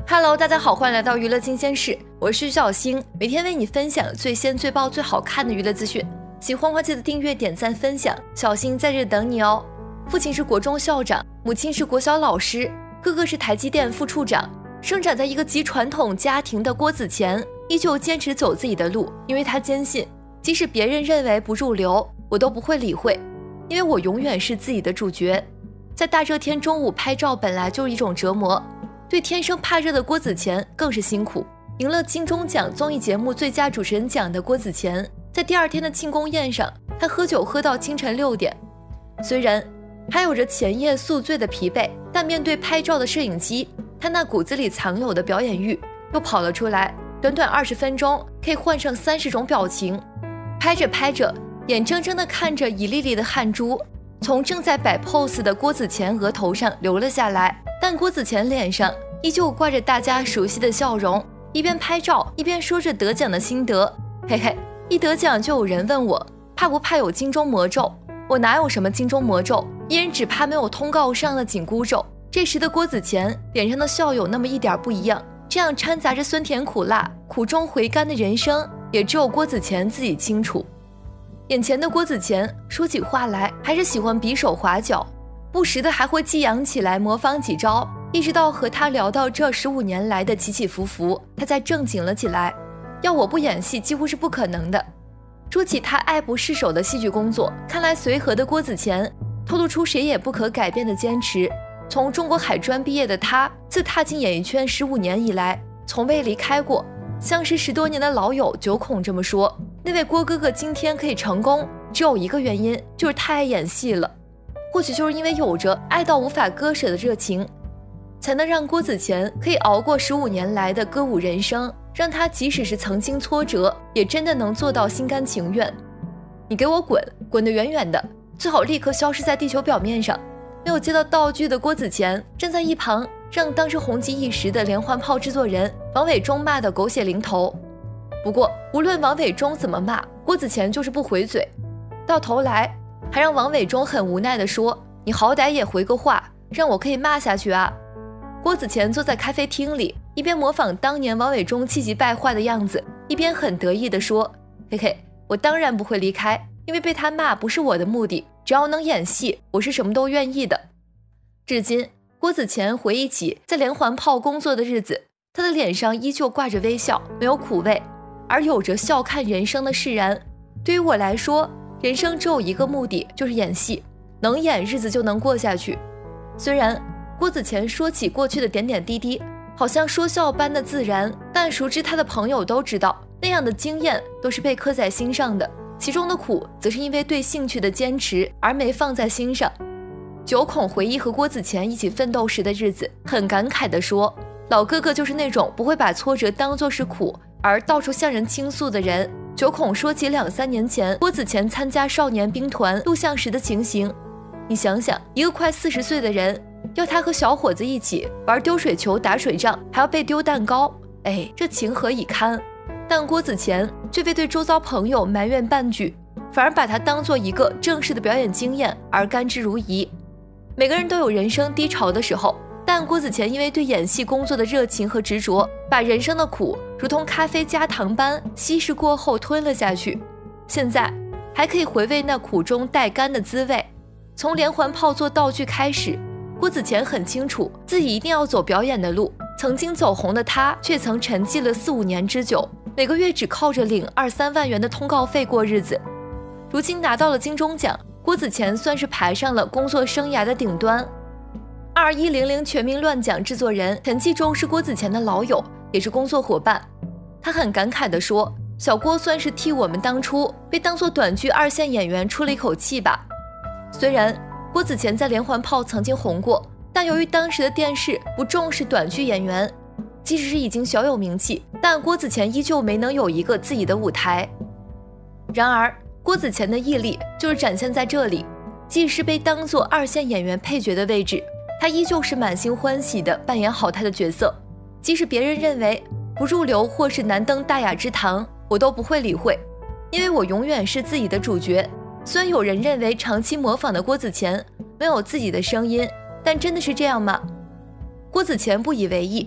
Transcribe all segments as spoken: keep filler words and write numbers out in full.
Hello， 大家好，欢迎来到娱乐新鲜事，我是徐小星，每天为你分享最鲜、最爆、最好看的娱乐资讯。喜欢话记得订阅、点赞、分享，小星在这等你哦。父亲是国中校长，母亲是国小老师，哥哥是台积电副处长。生长在一个极传统家庭的郭子乾，依旧坚持走自己的路，因为他坚信，即使别人认为不入流，我都不会理会，因为我永远是自己的主角。在大热天中午拍照本来就是一种折磨，对天生怕热的郭子乾更是辛苦。赢了金钟奖综艺节目最佳主持人奖的郭子乾，在第二天的庆功宴上，他喝酒喝到清晨六点。虽然还有着前夜宿醉的疲惫，但面对拍照的摄影机，他那骨子里藏有的表演欲又跑了出来。短短二十分钟可以换上三十种表情，拍着拍着，眼睁睁地看着一粒粒的汗珠从正在摆 pose 的郭子乾额头上流了下来，但郭子乾脸上依旧挂着大家熟悉的笑容，一边拍照一边说着得奖的心得。嘿嘿，一得奖就有人问我怕不怕有金钟魔咒，我哪有什么金钟魔咒，一人只怕没有通告上的紧箍咒。这时的郭子乾脸上的笑有那么一点不一样，这样掺杂着酸甜苦辣、苦中回甘的人生，也只有郭子乾自己清楚。眼前的郭子乾说起话来还是喜欢比手划脚，不时的还会激扬起来模仿几招，一直到和他聊到这十五年来的起起伏伏，他才正经了起来。要我不演戏几乎是不可能的。说起他爱不释手的戏剧工作，看来随和的郭子乾透露出谁也不可改变的坚持。从中国海专毕业的他，自踏进演艺圈十五年以来，从未离开过。相识十多年的老友九孔这么说，那位郭哥哥今天可以成功，只有一个原因，就是太爱演戏了。或许就是因为有着爱到无法割舍的热情，才能让郭子乾可以熬过十五年来的歌舞人生，让他即使是曾经挫折，也真的能做到心甘情愿。你给我滚，滚得远远的，最好立刻消失在地球表面上。没有接到道具的郭子乾站在一旁，让当时红极一时的连环炮制作人王伟忠骂得狗血淋头。不过无论王伟忠怎么骂，郭子乾就是不回嘴，到头来还让王伟忠很无奈地说，你好歹也回个话，让我可以骂下去啊。郭子乾坐在咖啡厅里，一边模仿当年王伟忠气急败坏的样子，一边很得意地说，嘿嘿，我当然不会离开，因为被他骂不是我的目的，只要能演戏，我是什么都愿意的。至今郭子乾回忆起在连环炮工作的日子，他的脸上依旧挂着微笑，没有苦味，而有着笑看人生的释然。对于我来说，人生只有一个目的，就是演戏，能演日子就能过下去。虽然郭子乾说起过去的点点滴滴好像说笑般的自然，但熟知他的朋友都知道，那样的经验都是被刻在心上的，其中的苦则是因为对兴趣的坚持而没放在心上。九孔回忆和郭子乾一起奋斗时的日子，很感慨地说，老哥哥就是那种不会把挫折当作是苦而到处向人倾诉的人。九孔说起两三年前郭子乾参加少年兵团录像时的情形，你想想，一个快四十岁的人，要他和小伙子一起玩丢水球打水仗，还要被丢蛋糕，哎，这情何以堪。但郭子乾却未对周遭朋友埋怨半句，反而把它当作一个正式的表演经验而甘之如饴。每个人都有人生低潮的时候，但郭子乾因为对演戏工作的热情和执着，把人生的苦如同咖啡加糖般稀释过后吞了下去。现在还可以回味那苦中带甘的滋味。从连环炮做道具开始，郭子乾很清楚自己一定要走表演的路。曾经走红的他，却曾沉寂了四五年之久，每个月只靠着领二三万元的通告费过日子。如今拿到了金钟奖，郭子乾算是爬上了工作生涯的顶端。二一零零全民乱奖制作人陈继忠是郭子乾的老友，也是工作伙伴。他很感慨地说，小郭算是替我们当初被当作短剧二线演员出了一口气吧。虽然郭子乾在连环炮曾经红过，但由于当时的电视不重视短剧演员，即使是已经小有名气，但郭子乾依旧没能有一个自己的舞台。然而郭子乾的毅力就是展现在这里，即使被当作二线演员配角的位置，他依旧是满心欢喜地扮演好他的角色。即使别人认为不入流或是难登大雅之堂，我都不会理会，因为我永远是自己的主角。虽然有人认为长期模仿的郭子乾没有自己的声音，但真的是这样吗？郭子乾不以为意，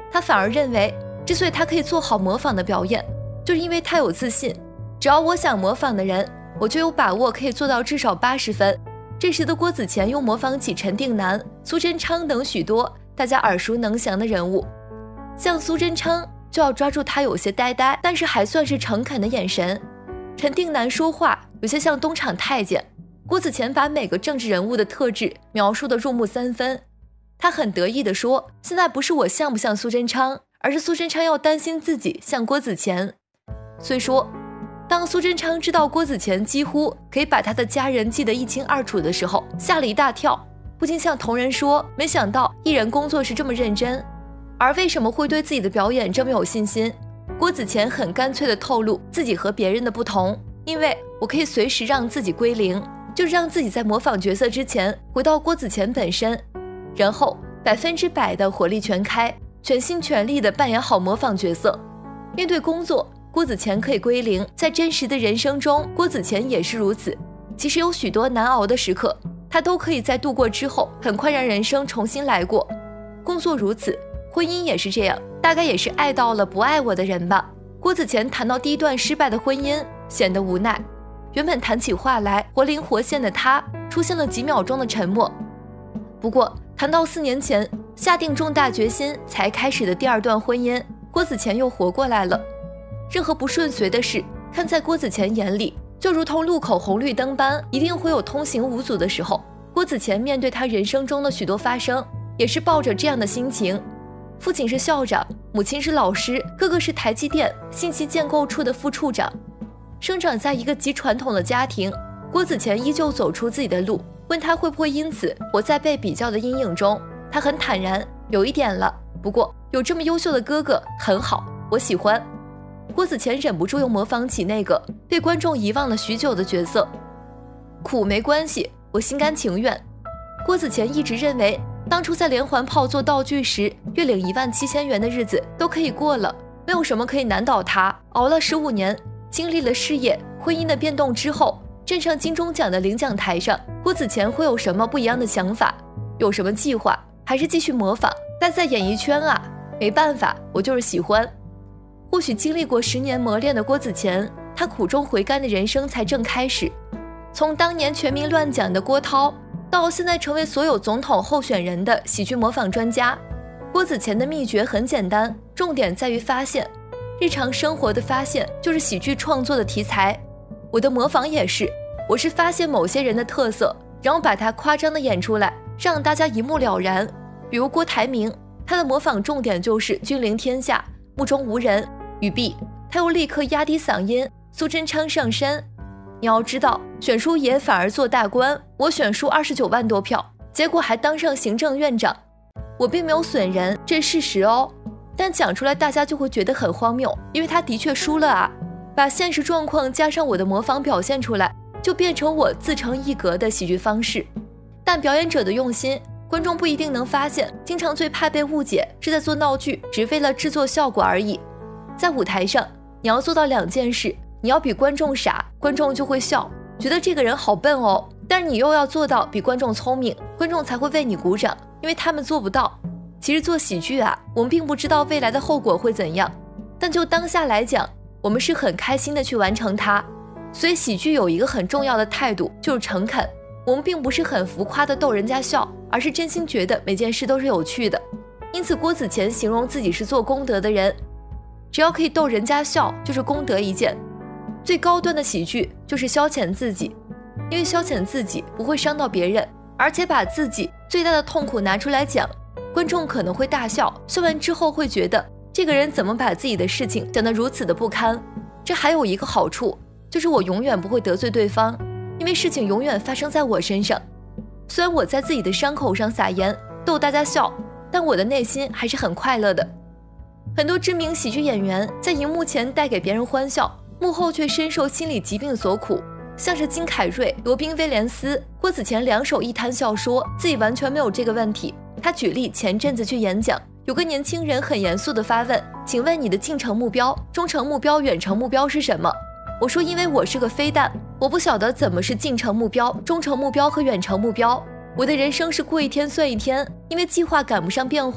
他反而认为，之所以他可以做好模仿的表演，就是因为他有自信。只要我想模仿的人，我就有把握可以做到至少八十分。这时的郭子乾又模仿起陈定南、苏贞昌等许多大家耳熟能详的人物。像苏贞昌就要抓住他有些呆呆，但是还算是诚恳的眼神。陈定南说话有些像东厂太监。郭子乾把每个政治人物的特质描述得入木三分。他很得意地说，现在不是我像不像苏贞昌，而是苏贞昌要担心自己像郭子乾。虽说当苏贞昌知道郭子乾几乎可以把他的家人记得一清二楚的时候，吓了一大跳，不禁向同仁说，没想到艺人工作是这么认真。而为什么会对自己的表演这么有信心？郭子乾很干脆地透露自己和别人的不同，因为我可以随时让自己归零，就是让自己在模仿角色之前回到郭子乾本身，然后百分之百的火力全开，全心全力地扮演好模仿角色。面对工作，郭子乾可以归零，在真实的人生中，郭子乾也是如此。其实有许多难熬的时刻，他都可以在度过之后，很快让人生重新来过。工作如此，婚姻也是这样，大概也是爱到了不爱我的人吧。郭子乾谈到第一段失败的婚姻，显得无奈。原本谈起话来活灵活现的他，出现了几秒钟的沉默。不过谈到四年前下定重大决心才开始的第二段婚姻，郭子乾又活过来了。任何不顺遂的事，看在郭子乾眼里，就如同路口红绿灯般，一定会有通行无阻的时候。郭子乾面对他人生中的许多发生，也是抱着这样的心情。父亲是校长，母亲是老师，哥哥是台积电信息建构处的副处长。生长在一个极传统的家庭，郭子乾依旧走出自己的路。问他会不会因此活在被比较的阴影中，他很坦然，有一点了，不过有这么优秀的哥哥很好，我喜欢。郭子乾忍不住又模仿起那个被观众遗忘了许久的角色。苦没关系，我心甘情愿。郭子乾一直认为，当初在连环炮做道具时，月领一万七千元的日子都可以过了，没有什么可以难倒他。熬了十五年，经历了事业、婚姻的变动之后，站上金钟奖的领奖台上，郭子乾会有什么不一样的想法？有什么计划？还是继续模仿？但在演艺圈啊，没办法，我就是喜欢。或许经历过十年磨练的郭子乾，他苦中回甘的人生才正开始。从当年全民乱讲的郭涛，到现在成为所有总统候选人的喜剧模仿专家，郭子乾的秘诀很简单，重点在于发现。日常生活的发现就是喜剧创作的题材。我的模仿也是，我是发现某些人的特色，然后把它夸张的演出来，让大家一目了然。比如郭台铭，他的模仿重点就是君临天下，目中无人。语毕，他又立刻压低嗓音，苏贞昌上身。你要知道，选书爷反而做大官，我选书二十九万多票，结果还当上行政院长。我并没有损人，这是事实哦，但讲出来大家就会觉得很荒谬，因为他的确输了啊。把现实状况加上我的模仿表现出来，就变成我自成一格的喜剧方式。但表演者的用心，观众不一定能发现，经常最怕被误解是在做闹剧，只为了制作效果而已。在舞台上，你要做到两件事，你要比观众傻，观众就会笑，觉得这个人好笨哦，但是你又要做到比观众聪明，观众才会为你鼓掌，因为他们做不到。其实做喜剧啊，我们并不知道未来的后果会怎样，但就当下来讲，我们是很开心的去完成它。所以喜剧有一个很重要的态度，就是诚恳。我们并不是很浮夸的逗人家笑，而是真心觉得每件事都是有趣的。因此郭子乾形容自己是做功德的人，只要可以逗人家笑，就是功德一件。最高端的喜剧就是消遣自己，因为消遣自己不会伤到别人，而且把自己最大的痛苦拿出来讲，观众可能会大笑，笑完之后会觉得这个人怎么把自己的事情讲得如此的不堪。这还有一个好处，就是我永远不会得罪对方，因为事情永远发生在我身上。虽然我在自己的伤口上撒盐逗大家笑，但我的内心还是很快乐的。很多知名喜剧演员在荧幕前带给别人欢笑，幕后却深受心理疾病所苦，像是金凯瑞、罗宾威廉斯。郭子乾两手一摊笑说自己完全没有这个问题。他举例前阵子去演讲，有个年轻人很严肃地发问，请问你的近程目标、中程目标、远程目标是什么？我说因为我是个飞弹，我不晓得怎么是近程目标、中程目标和远程目标。我的人生是过一天算一天，因为计划赶不上变化，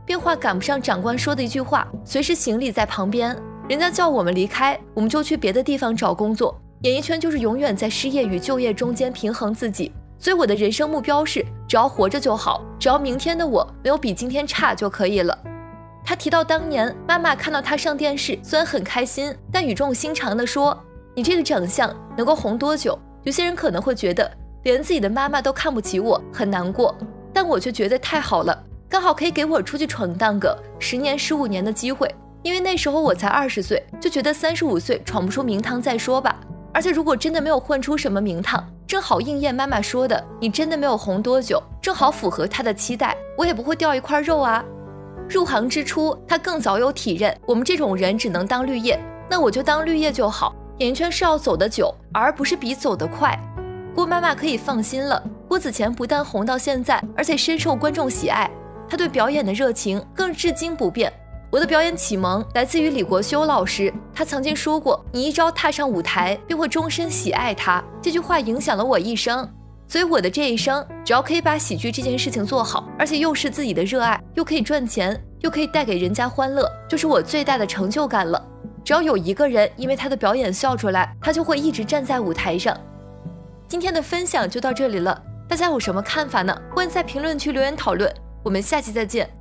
变化赶不上长官说的一句话，随时行李在旁边，人家叫我们离开，我们就去别的地方找工作。演艺圈就是永远在失业与就业中间平衡自己，所以我的人生目标是只要活着就好，只要明天的我没有比今天差就可以了。他提到当年妈妈看到他上电视，虽然很开心，但语重心长地说，你这个长相能够红多久？有些人可能会觉得连自己的妈妈都看不起我，很难过，但我却觉得太好了，刚好可以给我出去闯荡个十年十五年的机会。因为那时候我才二十岁，就觉得三十五岁闯不出名堂再说吧。而且如果真的没有混出什么名堂，正好应验妈妈说的，你真的没有红多久，正好符合她的期待，我也不会掉一块肉啊。入行之初，他更早有体认，我们这种人只能当绿叶，那我就当绿叶就好。演艺圈是要走得久，而不是比走得快。郭妈妈可以放心了，郭子乾不但红到现在，而且深受观众喜爱，他对表演的热情更至今不变。我的表演启蒙来自于李国修老师，他曾经说过，你一朝踏上舞台，便会终身喜爱它。这句话影响了我一生，所以我的这一生，只要可以把喜剧这件事情做好，而且又是自己的热爱，又可以赚钱，又可以带给人家欢乐，就是我最大的成就感了。只要有一个人因为他的表演笑出来，他就会一直站在舞台上。今天的分享就到这里了，大家有什么看法呢？欢迎在评论区留言讨论，我们下期再见。